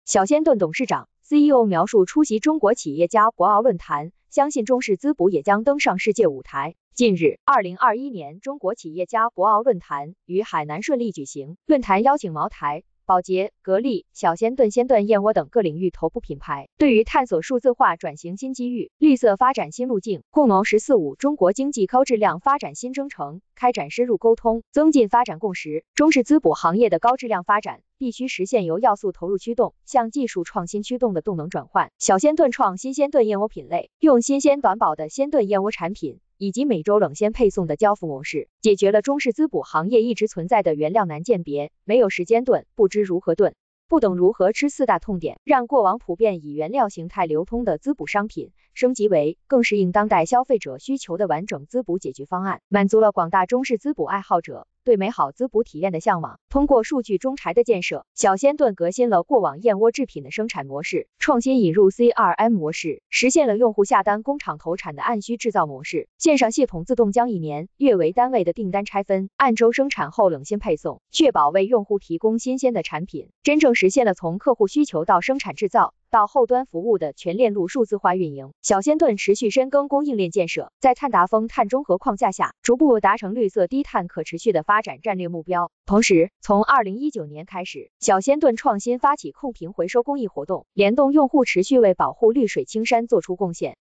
小仙炖董事长 CEO 描述出席中国企业家博鳌论坛，相信中式滋补也将登上世界舞台。近日，2021年中国企业家博鳌论坛于海南顺利举行，论坛邀请茅台、宝洁、格力、小仙炖、仙炖燕窝等各领域头部品牌，对于探索数字化转型新机遇、绿色发展新路径，共谋“十四五”中国经济高质量发展新征程，开展深入沟通，增进发展共识。中式滋补行业的高质量发展，必须实现由要素投入驱动向技术创新驱动的动能转换。小仙炖创新鲜炖燕窝品类，用新鲜短保的鲜炖燕窝产品，以及每周冷鲜配送的交付模式，解决了中式滋补行业一直存在的原料难鉴别、没有时间炖、不知如何炖、不懂如何吃四大痛点，让过往普遍以原料形态流通的滋补商品升级为更适应当代消费者需求的完整滋补解决方案，满足了广大中式滋补爱好者对美好滋补体验的向往。通过数据中台的建设，小仙炖革新了过往燕窝制品的生产模式，创新引入 CRM 模式，实现了用户下单工厂投产的按需制造模式。线上系统自动将以年、月为单位的订单拆分，按周生产后冷鲜配送，确保为用户提供新鲜的产品，真正实现了从客户需求到生产制造到后端服务的全链路数字化运营。小仙炖持续深耕供应链建设，在碳达峰碳中和框架下，逐步达成绿色低碳可持续的发展战略目标。同时，从2019年开始，小仙炖创新发起控评回收公益活动，联动用户持续为保护绿水青山做出贡献。